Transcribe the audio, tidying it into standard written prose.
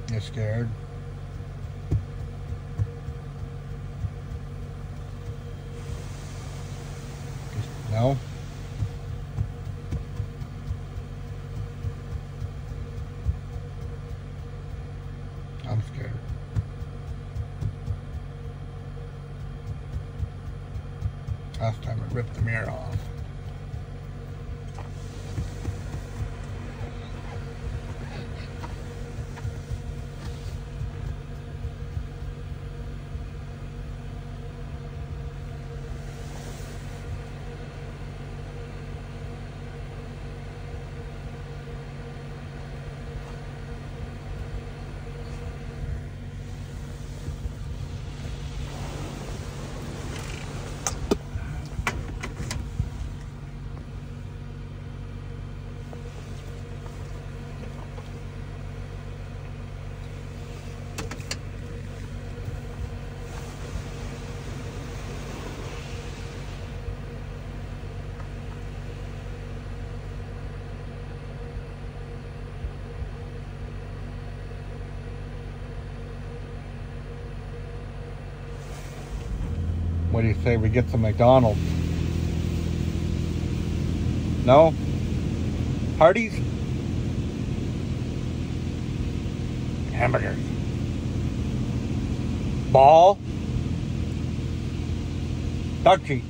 You scared? No? I'm scared. Last time it ripped the mirror off. What do you say we get some McDonald's? No? Hardee's? Hamburgers. Ball? Dog treat.